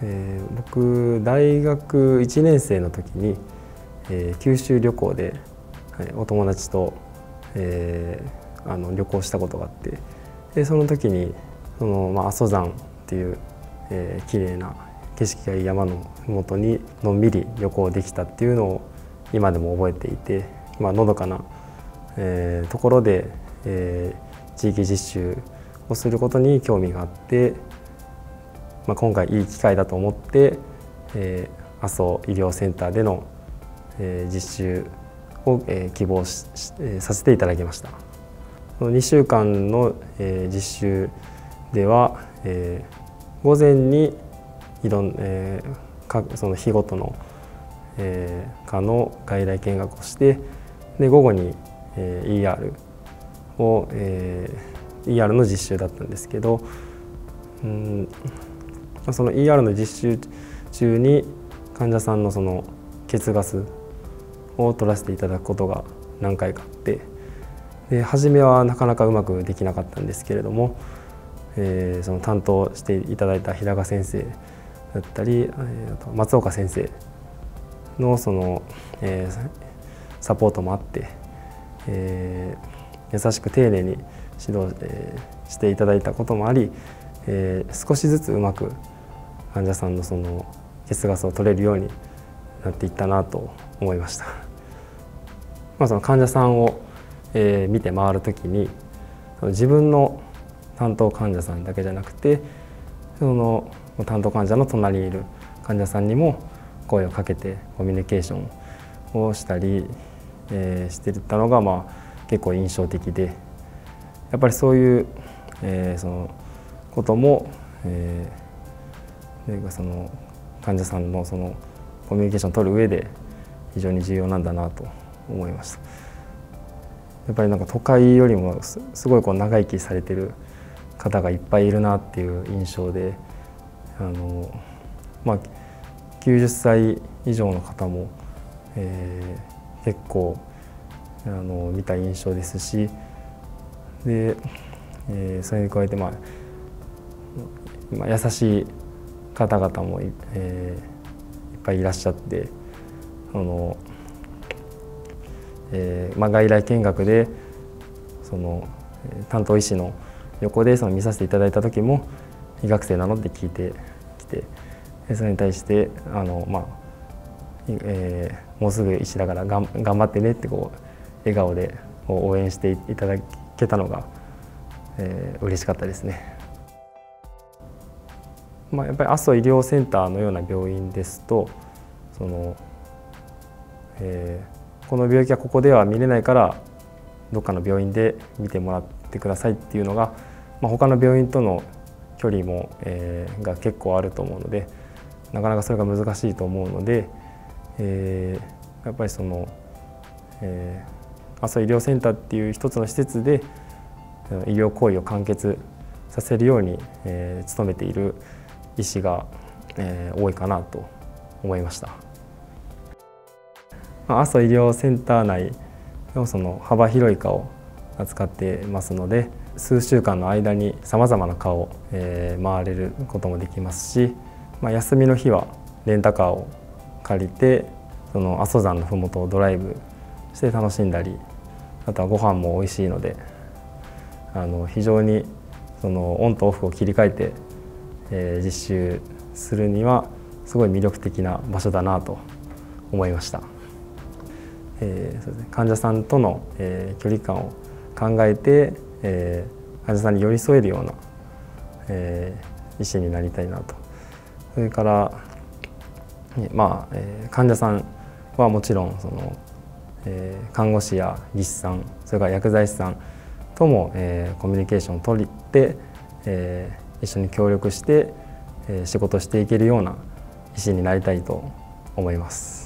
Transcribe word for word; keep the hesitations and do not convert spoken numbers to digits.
えー、僕大学いちねん生の時に、えー、九州旅行で、はい、お友達と、えー、あの旅行したことがあって、でその時にその、まあ、阿蘇山っていう、えー、綺麗な景色がいい山の麓にのんびり旅行できたっていうのを今でも覚えていて、まあのどかな、えー、ところで、えー、地域実習をすることに興味があって、まあ、今回いい機会だと思って、えー、阿蘇医療センターでの、えー、実習を、えー、希望し、えー、させていただきました。にしゅうかんの、えー、実習では、えー、午前にいろん、えー、かその日ごとの、えー、科の外来見学をして、で午後に、えー、イーアール を、えー、イーアール の実習だったんですけど、うんその イーアール の実習中に患者さんのその血ガスを取らせていただくことが何回かあって、で初めはなかなかうまくできなかったんですけれども、えー、その担当していただいた平賀先生だったり、えー、あと松岡先生のその、えー、サポートもあって、えー、優しく丁寧に指導、えー、していただいたこともあり、えー、少しずつうまく患者さんのその血ガスを取れるようになっていったなと思いました。まあ、その患者さんを、えー、見て回るときに自分の担当患者さんだけじゃなくて、その担当患者の隣にいる患者さんにも声をかけてコミュニケーションをしたり、えー、していったのが、まあ、結構印象的で、やっぱりそういう、えー、そのことも、えーその患者さんのそのコミュニケーションを取る上で非常に重要なんだなと思いました。やっぱりなんか都会よりもすごいこう長生きされてる方がいっぱいいるなっていう印象で、あの、まあ、きゅうじゅっさい以上の方も、えー、結構あの見た印象ですし、で、えー、それに加えて、まあ、まあ、優しい方々も い,、えー、いっぱいいらっしゃって、あの、えーまあ、外来見学でその担当医師の横でその見させていただいた時も「医学生なの?」って聞いてきて、それに対してあの、まあえー、もうすぐ医師だからがん頑張ってねってこう笑顔で応援していただけたのが、えー、嬉しかったですね。まあ、やっぱり阿蘇医療センターのような病院ですと、その、えー、この病気はここでは見れないからどっかの病院で見てもらってくださいっていうのが、まあ、他の病院との距離も、えー、が結構あると思うので、なかなかそれが難しいと思うので、えー、やっぱりその、えー、阿蘇医療センターっていう一つの施設で医療行為を完結させるように、えー、努めている医師が、えー、多いかなと思いました。阿蘇医療センター内のその幅広い科を扱ってますので、数週間の間にさまざまな科を、えー、回れることもできますし、まあ、休みの日はレンタカーを借りてその阿蘇山の麓をドライブして楽しんだり、あとはご飯も美味しいので、あの非常にそのオンとオフを切り替えて、えー、実習するにはすごい魅力的な場所だなと思いました。えーそうですね、患者さんとの、えー、距離感を考えて、えー、患者さんに寄り添えるような、えー、医師になりたいなと。それから、まあえー、患者さんはもちろんその、えー、看護師や技師さん、それから薬剤師さんとも、えー、コミュニケーションを取って、えー一緒に協力して仕事していけるような医師になりたいと思います。